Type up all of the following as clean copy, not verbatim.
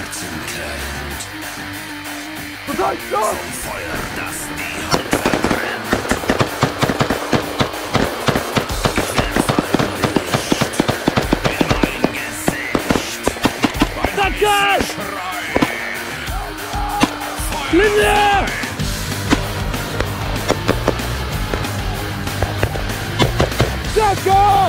Schmerzen kennt. Vom Feuer, das die Haut verbrennt. Ich will Feuerlicht in mein Gesicht. Ein heißer Schrei. Feuer! Jacko!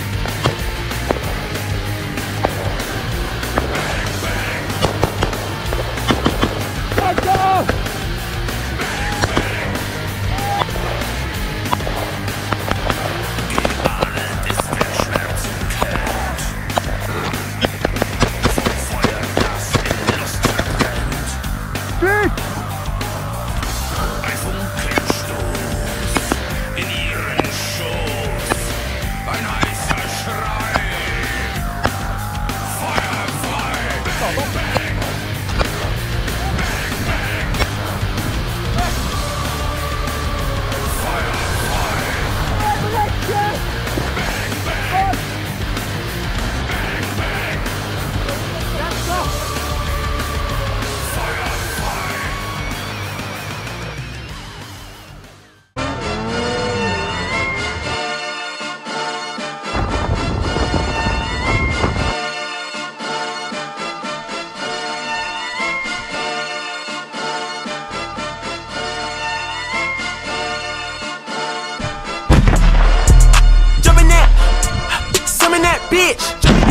Bitch,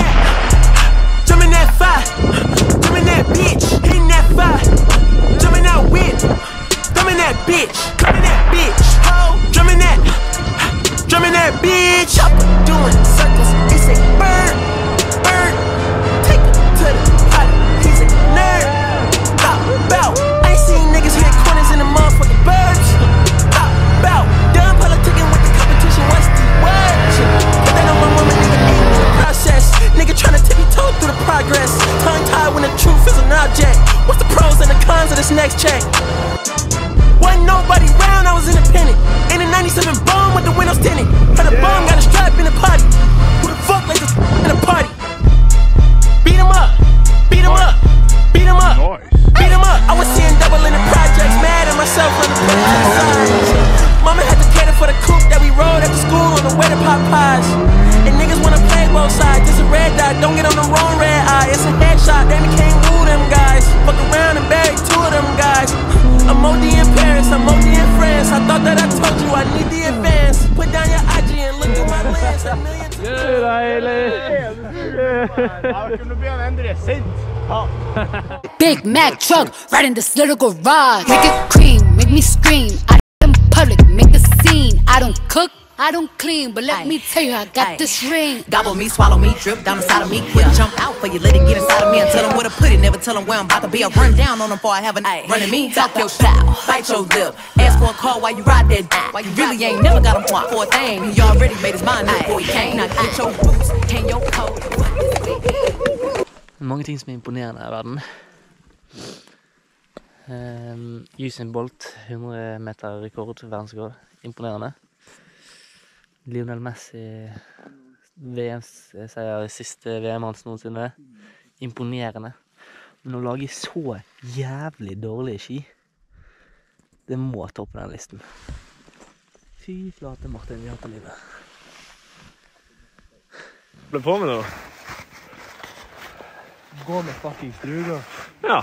jumping that fire, jumping that bitch, hitting that fire, jumping that whip, jumping that bitch, coming that bitch, ho, jumping that bitch, chopper doing circles. He say bird, bird, take him to the potty. He's a nerd. Stop, bout. I ain't seen niggas hit corners in the motherfucking birds. Stop, bout. Done politicking with the competition. What's the word? Put that on my woman, nigga. Process. Nigga tryna tippy-toe through the progress. Tongue-tied when the truth is an object. What's the pros and the cons of this next check? Wasn't nobody round, I was independent. In a 97 bomb with the windows tinted. Heard a bomb got a strap in the potty. Who the fuck like this in a party? Beat him up, beat him up, beat him up, beat him up. I was seeing double in the projects, mad at myself on the side. Mama had to cater for the coupe that we rode after school on the way to Popeyes. And niggas wanna play both sides, it's a red dot, don't get on the wrong red eye. It's a headshot, damn it can't woo them guys. Fuck around and bury two of them guys. I'm OD in Paris, I'm OD in France. I thought that I told you I need the advance. Put down your IG and look through my lens a million Big Mac truck, right in this little garage. Make it cream, make me scream. I in public, make a scene. I don't cook, I don't clean, but let me tell you, I got this ring. Gobble me, swallow me, drip down inside of me. Quick jump out for you, let it get inside of me. And tell them where to put it, never tell them where I'm about to be. I run down on them before I have a running me. Talk your style, bite your lip. Ask for a call while you ride that. While you really ain't never got him want for a thing. He already made his mind up before he came. Now get your boots, hang your coat. Mange ting som imponerende i verden. Usain Bolt, 100 meter rekord, verdensrekord. Imponerende. Lionel Messi, VM-seier i siste VM-hans noensinne. Imponerende. Men å lage så jævlig dårlige ski, det må toppe den listen. Fy flate Martin, vi har på livet. Hva ble på med nå? Gå med fucking struga. Ja.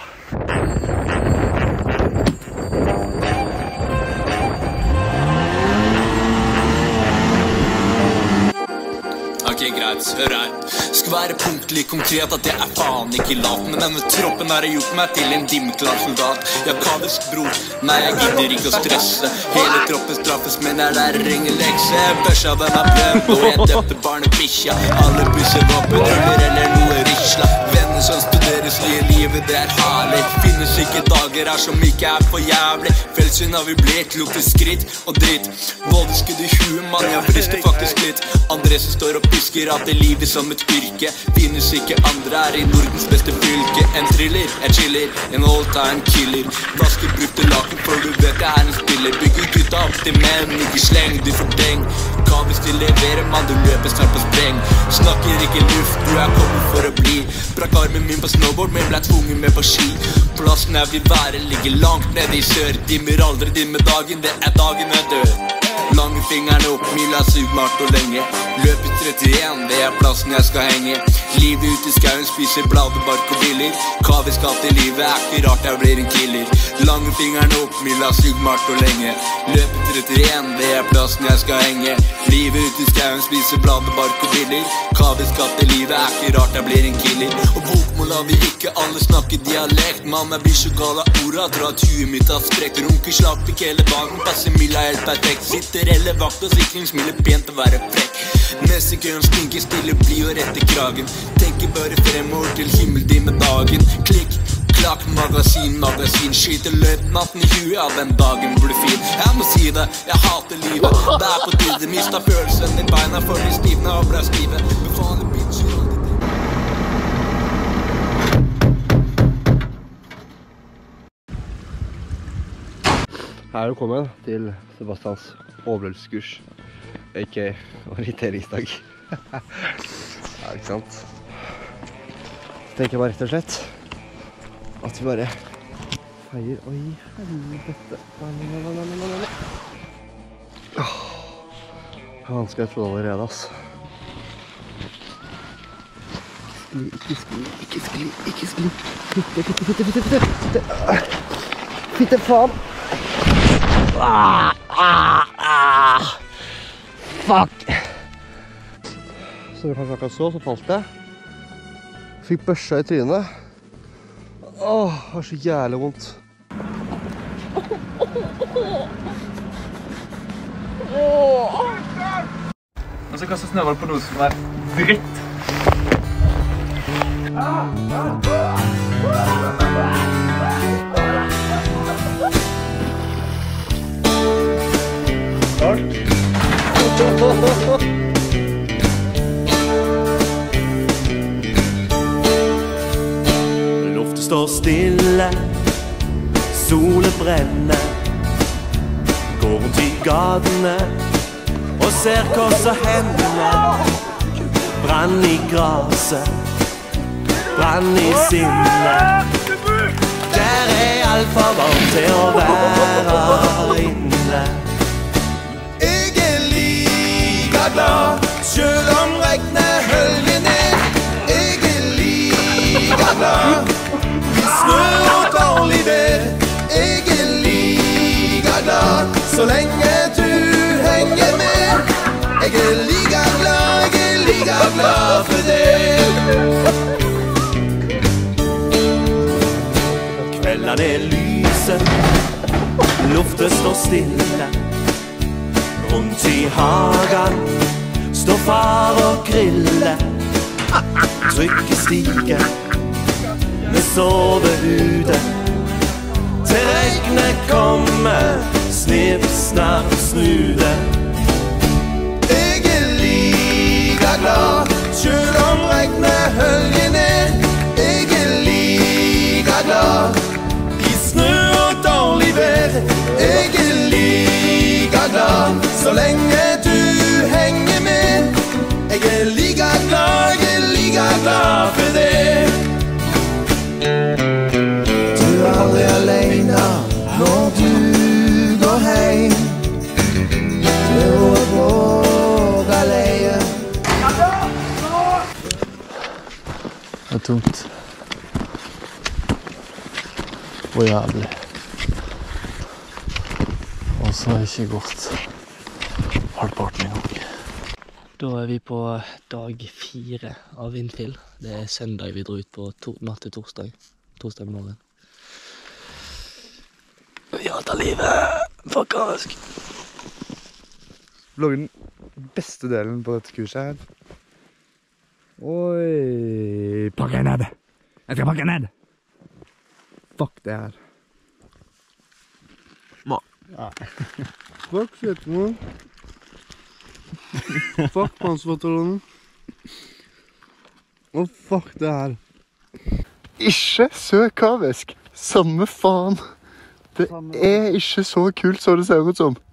Ok, greit, hør her. Skal være punktlig konkret at jeg faen ikke lat. Men denne troppen har gjort meg til en dimklar soldat. Jeg kadisk bror, nei jeg gidder ikke å stresse. Hele troppen straffes, men jeg lærer ingen lekse. Børsa den er brent, og jeg døpte barnet bikkja. Alle pusser våpen, ruller eller noe risla. Venner som studerer, sier livet det er herlig. Finnes ikke dager her som ikke er for jævlig. Fellsyn har vi blitt, lukter skritt og dritt. Både skudd i huet, mann, jeg frister faktisk litt. Andre som står og pisker av det livet som et yrke. like. Finnes ikke andre her i Nordens beste fylke. En thriller, en chiller, en all-time killer. Vasker brukte laken for du vet jeg er en spiller. Bygger gutta opp til menn, ikke sleng, du fordeng. Hva hvis de leverer, man, du løper snart på spreng. Snakker ikke luft, du er kommet for å bli. Brakk armen min på snowboard, men ble tvunget med på ski. Plassen jeg vil være ligger langt nede i sør. Dimmer aldri din med dagen, det er dagen jeg dør. Lange fingerne opp, mila sugmart og lenge. Løper 31, det er plassen jeg skal henge. Livet ute i skauen, spiser blader, bark og biller. Hva vi skal til livet, er ikke rart jeg blir en killer. Lange fingerne opp, mila sugmart og lenge. Løper 31, det er plassen jeg skal henge. Livet ute i skauen, spiser blader, bark og biller. Hva vi skal til livet, er ikke rart jeg blir en killer. Og bokmål har vi ikke, alle snakker dialekt. Mann, jeg blir så gal av orda, dra at huet mitt har sprekt. Runker slapp ikke hele dagen, passer mila helt perfekt. Sitter eller vakt og sikring, smiler pent og være frekk. Neste køen stinker stille, bli og rette kragen. Tenker bare fremover til himmeldim med dagen. Klikk, klakk, magasin, skyter løytnatten i huet, ja, den dagen blir fin. Jeg må si det, jeg hater livet. Det er på tide, mista følelsen i beina for de stivne og ble stive. Befaler bitcher. Her er du kommet til Sebastians overlevelseskurs, a.k.a. orienteringsdag. Ja, ikke sant? Så tenker jeg bare rett og slett at vi bare feier. Oi, helvete. Vanskelig jeg trodde allerede, ass. Ikke skli. Fitte faen. Fuck! Så kanskje akkurat så falt jeg. Fikk børsa i trynet. Åh, det var så jævlig vondt. Og så kastet snøball på noe som er dritt. Luften står stille, solen brenner. Går rundt i gatene og ser hva som hender. Brann i graset, brann i sinnet. Der er alt for varmt til å være inne. Jeg er like glad, selv om regnet høljer ned. Jeg er like glad, i snø og dårlig vær. Jeg er like glad, så lenge du henger med. Jeg er like glad for det. Kveldene er lyse, luften står stille. Rundt i hagen står far og griller. Trykket stiger, vi sover ute. Til regnet kommer, snipp, snapp, snude. Jeg er like glad, selv om regnet høljer ned. Jeg er like glad, i snø og dårlig vær. Jeg er like glad, så lenge du henger med. Jeg er like glad for det. Du er aldri alene når du går hjem. Du er på galeie. Det er tungt. Og jævlig. Og så har jeg ikke gått halvparten en gang. Da er vi på dag 4 av Vindfjell. Det er søndag vi dro ut på natt til torsdag. Torsdag morgen. Ja, ta livet! Faktisk! Vlogger den beste delen på dette kurset her. Oi, pakke ned! Jeg skal pakke ned! Fuck det her. Ja. Fuck Fjettmann. Fuck panserbataljonen. Å, fuck det her. Ikke så kavisk. Samme faen. Det er ikke så kult som det ser ut som.